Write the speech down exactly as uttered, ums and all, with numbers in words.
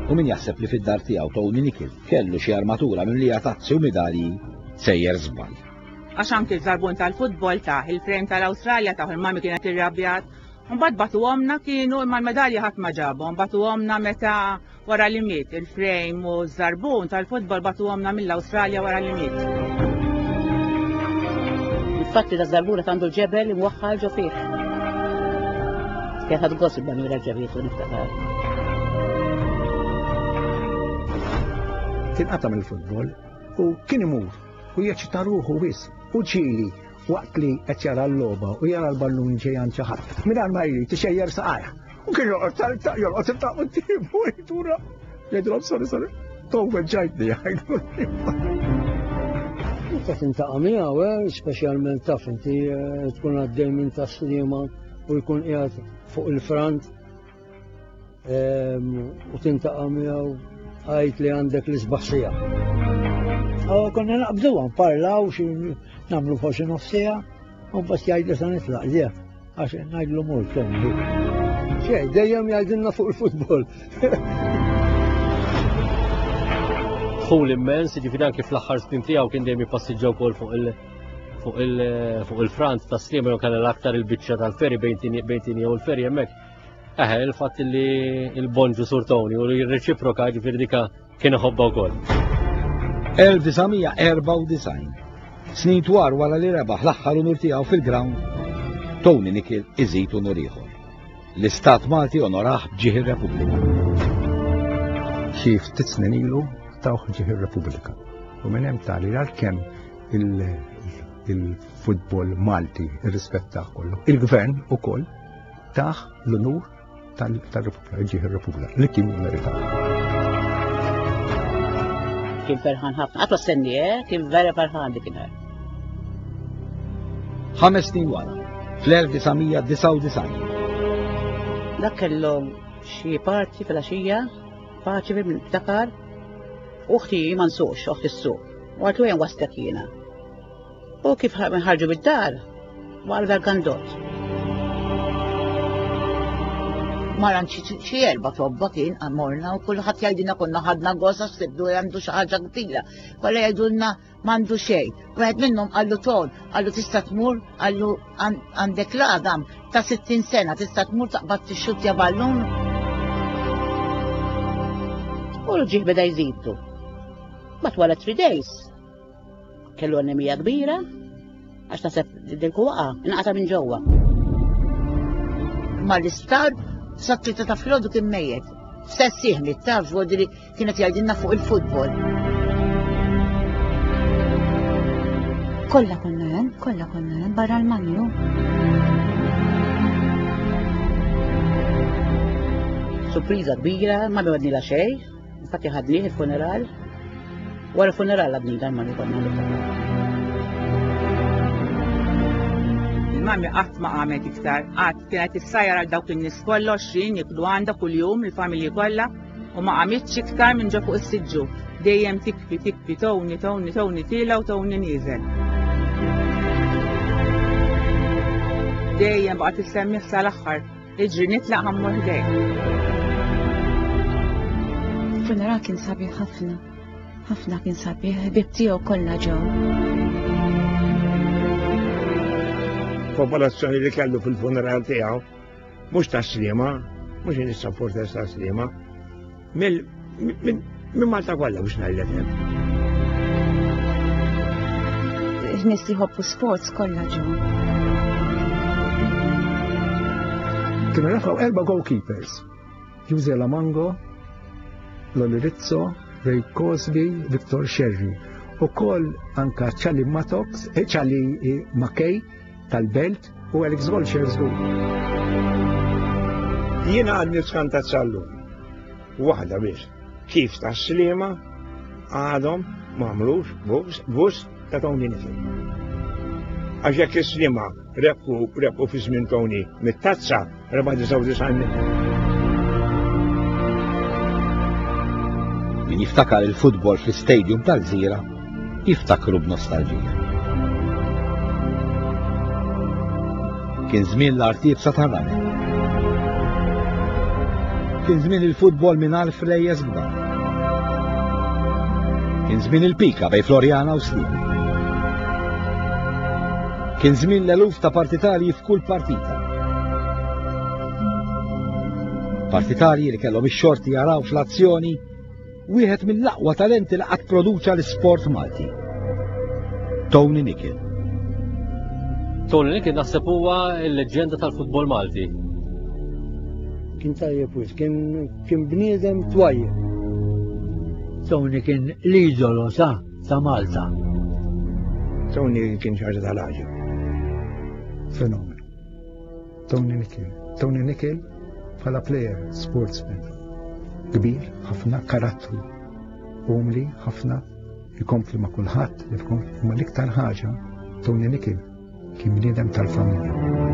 U min jaħseb li fid-dar tiegħu Tony Nicholl kellu xi armatura mimlija tazzi u medalji sejjer żball. Għax anke żarbun tal-futbol taħ il-frem tal-Awstralja taħ il-mami kienet irrabjat. Mbagħad batuhomna kienu imma l-medalji ħadd ma ġabhom, batuhomna meta wara li miet il-frame u żarbun tal-futbol batuhomna mill-Awstralja wara li miet. Il-fatti ta' żarbura għandu l-ġebel imwaħħal ġo fih. Kien ħadd gost il-bamira ġebiet u niftakar. Tinqata' mill-futbol u kien imur u jeċita ruħu wis u ċili waqt li qed jara l-logħba u jara l-ballun ġejjan xi ħadd. Mingħajr ma jrid tixejjer saqajja. U kien jolqot jolqot il taq quddiem u jtura. Jgħidulhom sorry sorry. Towwel ġajtni jgħidu. Qed intaqa' miegħu speċjalment taf inti tkun għaddej minn ta' Sliema u jkun qiegħed fuq il-front u tintaqa' miegħu għajt li għandek l-isbaħsija. Konna naqbduwa, parlaw, namlu forsi nofsija, u bas jgħidli sa nitlaq, le, għax ngħidlu mult, tomlu. Xej, dejjem jgħidilna fuq il-futbol. Dħul immens, ġifieri anke fl-aħħar snin tiegħu kien dejjem jippassiġġaw wkoll fuq il- fuq il-front ta' Sliema u kien l-aktar il-biċċa tal-ferri bejn tieni u l-ferri hemmhekk. Eħe, il-fatt li il-bonġu sur Tony u l-reċiproka ġifieri dika kien iħobba wkoll. elf tisa' erba' u disgħin. Snin twar wara li rebaħ l-aħħar unur tiegħu fil-ground, Tony Nicholl iżid unur ieħor. L-Istat Malti onorah b'ġieħ ir-Repubblika. Xi ftit snin ilu tawh ġieħ ir-Repubblika. U minn hemm tali għalkemm il-futbol Malti irrispetta kollu. Il-gvern ukoll taħ l-unur tal-Repubblika, ġieħ ir-Repubblika, li kien meritaw. Kien ferħan ħafna, għatwa s-senni, kien vera ferħan dik kien. Ħames snin wara, fl-elf tisa' disa' u disgħin. Dak kellhom xi parti fil-għaxija, parti fil-ftakar, uħti ma nsux, uħti s-suq, u għartu jen wastek jiena. U kif ħarġu bid-dar, għal dal-gandot. Maran xi erba' tobba kien għamorna u kulħadd jgħidilna konna ħadna gosa x'tibdu għandu xi ħaġa kbira. Kollha jgħidulna m'għandu xejn. Wieħed minnhom qallu Ton, qallu tista' tmur, qallu għandek l-għadam ta' sittin sena tista' tmur taqbad tixxuttja ballun. U l-ġieħ beda jżidu. Bat wara three days. Kellu anemija kbira, għax taseb dilku waqa, inqata minn ġewwa. Ma l-istar Sattita ta' flodu kien mejjed. Stess jihni, taf ġvodi li kienet jgħidilna fuq il-futbol. Kolla konna hemm, kolla konna hemm barra l-manju. Surpriża kbira, ma biwadnila xejn, infatti ħadnieh il-funeral. Wara funeral għadni dan ma konna l Il-mami qatt ma qamet iktar, qatt kienet issajjar għal dawk in-nies kollha għoxrin jiklu għandha kuljum il-familji kollha u ma qamitx iktar minn ġo fuq is-siġġu. Dejjem tikfi tikfi Tony Tony Tony tila u Tony nieżel. Dejjem baqgħet issemmih sal-aħħar, iġri nitlaq ħammur ħdejh. Funeral kien sabiħ ħafna, ħafna kien sabiħ, ħbieb tiegħu kollha ġew. Popolazzjoni li kellu fil-funeral tiegħu, mhux ta' Sliema, mhux in is-supporters ta' Sliema, minn Malta kollha biex ngħidlek. Nies li jħobbu sports kollha ġew. Kienu rafgħu erba' goalkeepers. Jose Lamango, Loli Rizzo, Ray Cosby, Victor Sherry. Ukoll anka Charlie Mattox, Charlie Mackay tal-Belt u Alex Golchers u. Jiena għadni skantat sallum. Waħda biex. Kif ta' Sliema għadhom m'għamlux bus ta' Tony Nicholl. Għax jekk is-Sliema rebqu rebqu fi żmien Tony mit-tazza reba' disa' u disgħin. Min jiftakar il-futbol fl-istadium tal-Żira jiftakru b'nostalġija. Kien żmien l-art jibsa tar-rami. kien żmien il-futbol mingħajr flejjes kbar. Kien żmien il-pika bej Florjana u Sliema. Kien żmien l-eluf ta' partitarji f'kull partita. Partitarji li kellhom ix-xorti jaraw fl-azzjoni wieħed mill-aqwa talenti li qatt produċa l-isport Malti. Tony Nicholl. Tony Nicholl naħseb huwa l-leġenda tal-futbol Malti. Kien tajjeb wis, kien kien bniedem twajjeb. Tony kien l-idolo sa ta' Malta. Tony kien ħaġa tal-ħaġa. Fenomenu. Tony Nicholl. Tony Nicholl bħala player, sportsman. Kbir, ħafna karattru. Umli, ħafna jkompli ma' kulħadd, imma l-iktar ħaġa Tony Nicholl kien bniedem tal-familja.